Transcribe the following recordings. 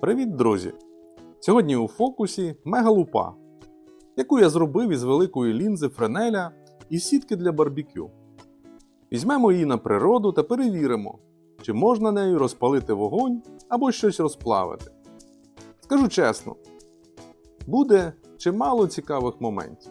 Привіт, друзі! Сьогодні у фокусі мегалупа, яку я зробив із великої лінзи Френеля і сітки для барбекю. Візьмемо її на природу та перевіримо, чи можна нею розпалити вогонь або щось розплавити. Скажу чесно, буде чимало цікавих моментів.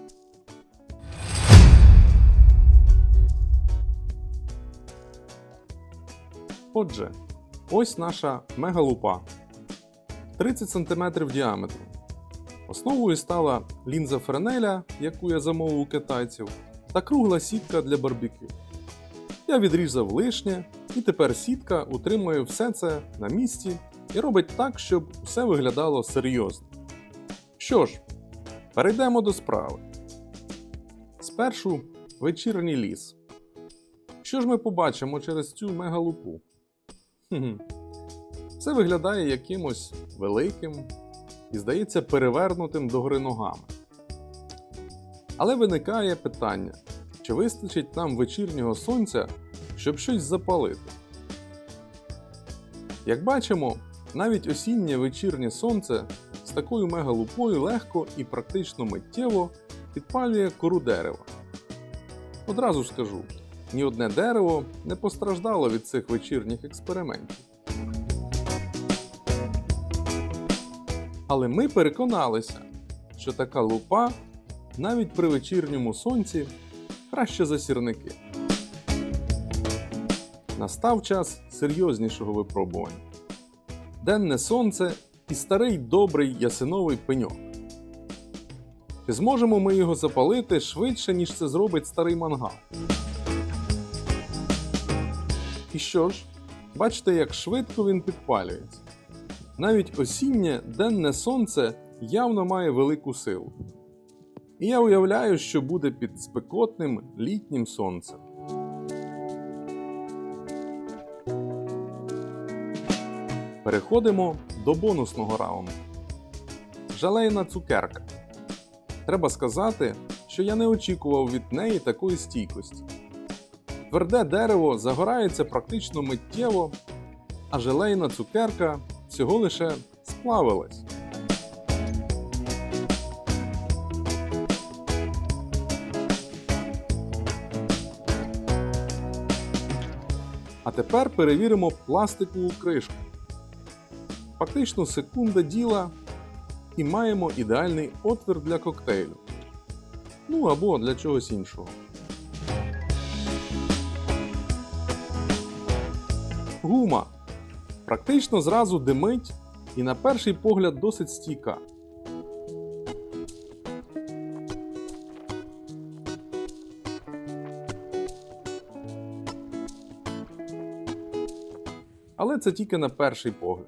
Отже, ось наша мегалупа. 30 см діаметром. Основою стала лінза Френеля, яку я замовив у китайців, та кругла сітка для барбекю. Я відрізав лишнє, і тепер сітка утримує все це на місці і робить так, щоб все виглядало серйозно. Що ж, перейдемо до справи. Спершу вечірній ліс. Що ж ми побачимо через цю мегалупу? Все виглядає якимось великим і, здається, перевернутим догори ногами. Але виникає питання, чи вистачить нам вечірнього сонця, щоб щось запалити? Як бачимо, навіть осіннє вечірнє сонце з такою мегалупою легко і практично миттєво підпалює кору дерева. Одразу скажу, ні одне дерево не постраждало від цих вечірніх експериментів. Але ми переконалися, що така лупа навіть при вечірньому сонці краще за сірники. Настав час серйознішого випробування. Денне сонце і старий добрий ясеновий пеньок. Чи зможемо ми його запалити швидше, ніж це зробить старий мангал? І що ж, бачите, як швидко він підпалюється. Навіть осіннє денне сонце явно має велику силу. І я уявляю, що буде під спекотним літнім сонцем. Переходимо до бонусного раунду. Желейна цукерка. Треба сказати, що я не очікував від неї такої стійкості. Тверде дерево загорається практично миттєво, а желейна цукерка всього лише сплавилась. А тепер перевіримо пластикову кришку. Фактично секунда діла і маємо ідеальний отвір для коктейлю. Ну або для чогось іншого. Гума. Практично зразу димить і на перший погляд досить стійка. Але це тільки на перший погляд.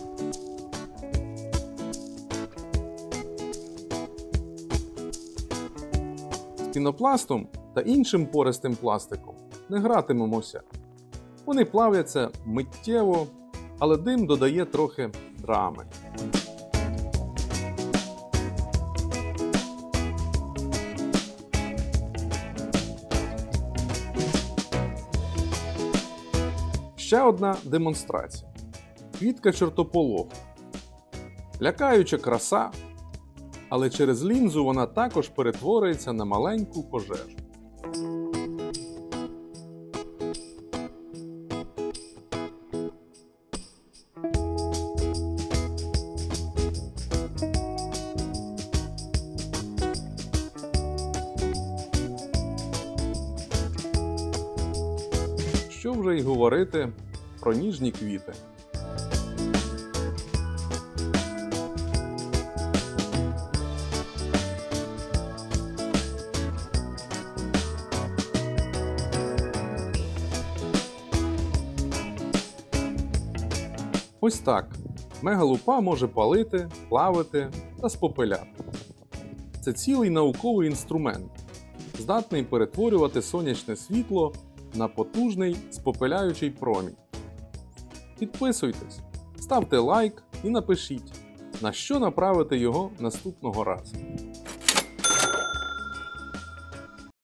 З пінопластом та іншим пористим пластиком не гратимемося. Вони плавляться миттєво, але дим додає трохи драми. Ще одна демонстрація. Квітка чортополоху. Лякаюча краса, але через лінзу вона також перетворюється на маленьку пожежу. Що вже й говорити про ніжні квіти. Ось так. Мегалупа може палити, плавити та спопиляти. Це цілий науковий інструмент, здатний перетворювати сонячне світло на потужний спопиляючий промінь. Підписуйтесь, ставте лайк і напишіть, на що направити його наступного разу.